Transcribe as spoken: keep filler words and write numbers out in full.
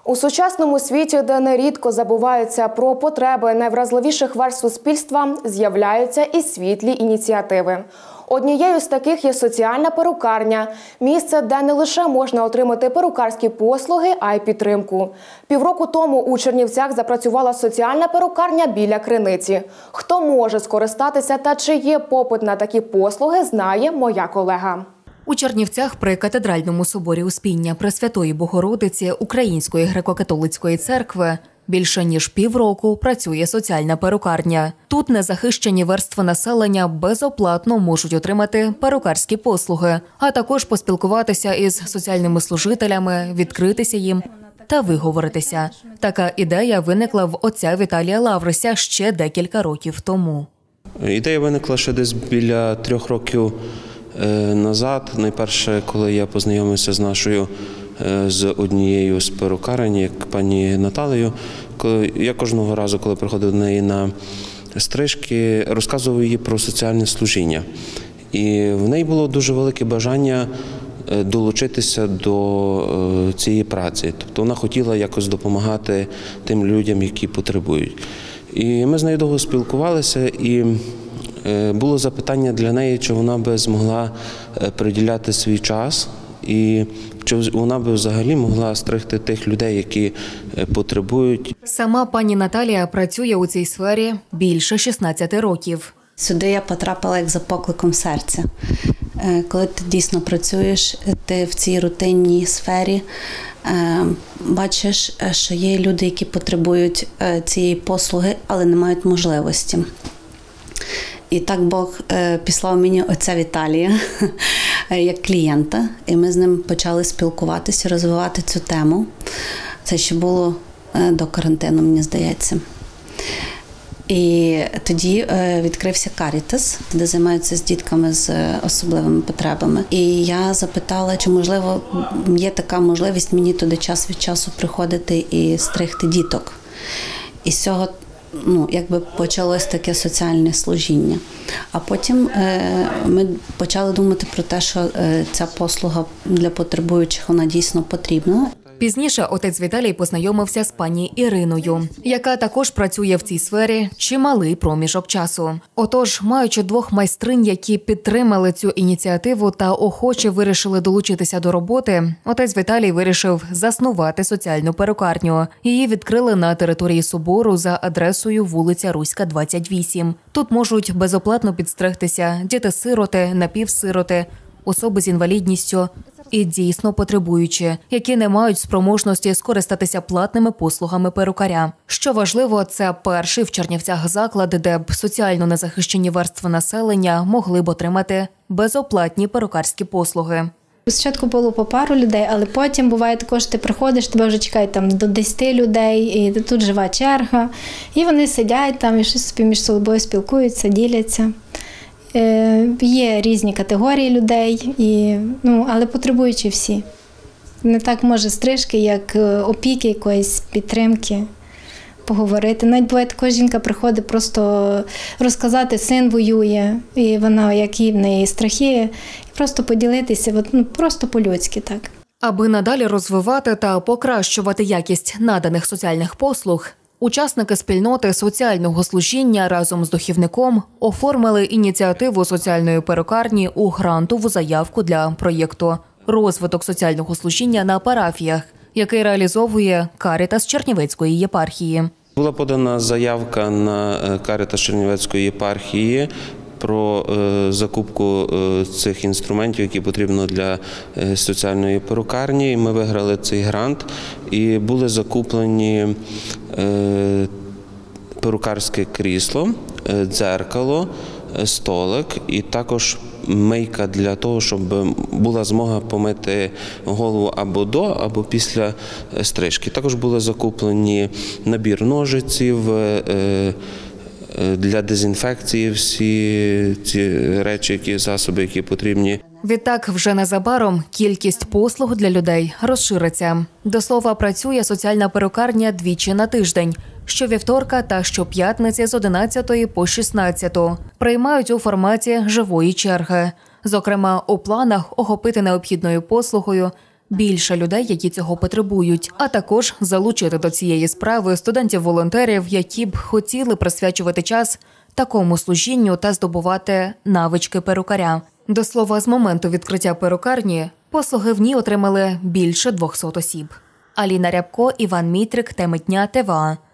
У сучасному світі, де нерідко забуваються про потреби найвразливіших верств суспільства, з'являються і світлі ініціативи. Однією з таких є соціальна перукарня – місце, де не лише можна отримати перукарські послуги, а й підтримку. Півроку тому у Чернівцях запрацювала соціальна перукарня біля Криниці. Хто може скористатися та чи є попит на такі послуги, знає моя колега. У Чернівцях при Катедральному соборі Успіння Пресвятої Богородиці Української греко-католицької церкви більше ніж півроку працює соціальна перукарня. Тут незахищені верстви населення безоплатно можуть отримати перукарські послуги, а також поспілкуватися із соціальними служителями, відкритися їм та виговоритися. Така ідея виникла в отця Віталія Лаврися ще декілька років тому. Ідея виникла ще десь біля трьох років назад. Найперше, коли я познайомився з нашою, з однією з перукарень, як пані Наталею, я кожного разу, коли приходив до неї на стрижки, розказував їй про соціальне служіння. І в неї було дуже велике бажання долучитися до цієї праці. Тобто вона хотіла якось допомагати тим людям, які потребують. І ми з нею довго спілкувалися, і було запитання для неї, чи вона би змогла приділяти свій час і чи вона би взагалі могла стригти тих людей, які потребують. Сама пані Наталія працює у цій сфері більше шістнадцяти років. Сюди я потрапила як за покликом серця. Коли ти дійсно працюєш, ти в цій рутинній сфері бачиш, що є люди, які потребують цієї послуги, але не мають можливості. І так Бог післав мені отця Віталія як клієнта, і ми з ним почали спілкуватися, розвивати цю тему. Це ще було до карантину, мені здається. І тоді відкрився Карітас, де займаються з дітками з особливими потребами. І я запитала, чи, можливо, є така можливість мені туди час від часу приходити і стригти діток. І з цього ну, якби почалось таке соціальне служіння. А потім е, ми почали думати про те, що е, ця послуга для потребуючих, вона дійсно потрібна. Пізніше отець Віталій познайомився з пані Іриною, яка також працює в цій сфері чималий проміжок часу. Отож, маючи двох майстринь, які підтримали цю ініціативу та охоче вирішили долучитися до роботи, отець Віталій вирішив заснувати соціальну перукарню. Її відкрили на території собору за адресою вулиця Руська, двадцять вісім. Тут можуть безоплатно підстригтися діти-сироти, напівсироти, особи з інвалідністю і дійсно потребуючі, які не мають спроможності скористатися платними послугами перукаря. Що важливо, це перший в Чернівцях заклад, де б соціально незахищені верстви населення могли б отримати безоплатні перукарські послуги. Спочатку було по пару людей, але потім буває також, ти приходиш, тебе вже чекають там до десяти людей, і тут жива черга, і вони сидять там і щось собі між собою спілкуються, діляться. Е, є різні категорії людей, і, ну, але потребуючі всі. Не так може стрижки, як опіки, якоїсь підтримки, поговорити. Навіть буває, також жінка приходить просто розказати, син воює, і вона, які в неї страхи, і просто поділитися, ну, просто по-людськи так. Аби надалі розвивати та покращувати якість наданих соціальних послуг, учасники спільноти соціального служіння разом з духівником оформили ініціативу соціальної перукарні у грантову заявку для проєкту «Розвиток соціального служіння на парафіях», який реалізовує Карітас Чернівецької єпархії. Була подана заявка на Карітас Чернівецької єпархії про закупку цих інструментів, які потрібно для соціальної перукарні. Ми виграли цей грант і були закуплені перукарське крісло, дзеркало, столик і також мийка для того, щоб була змога помити голову або до, або після стрижки. Також були закуплені набір ножиців, для дезінфекції всі ці речі, які засоби, які потрібні. Відтак, вже незабаром кількість послуг для людей розшириться. До слова, працює соціальна перукарня двічі на тиждень – щовівторка та щоп'ятниці з одинадцятої по шістнадцяту. Приймають у форматі живої черги. Зокрема, у планах охопити необхідною послугою більше людей, які цього потребують, а також залучити до цієї справи студентів-волонтерів, які б хотіли присвячувати час такому служінню та здобувати навички перукаря. До слова, з моменту відкриття перукарні послуги в ній отримали більше двохсот осіб. Аліна Рябко, Іван Мітрик, Теми дня, ТВА.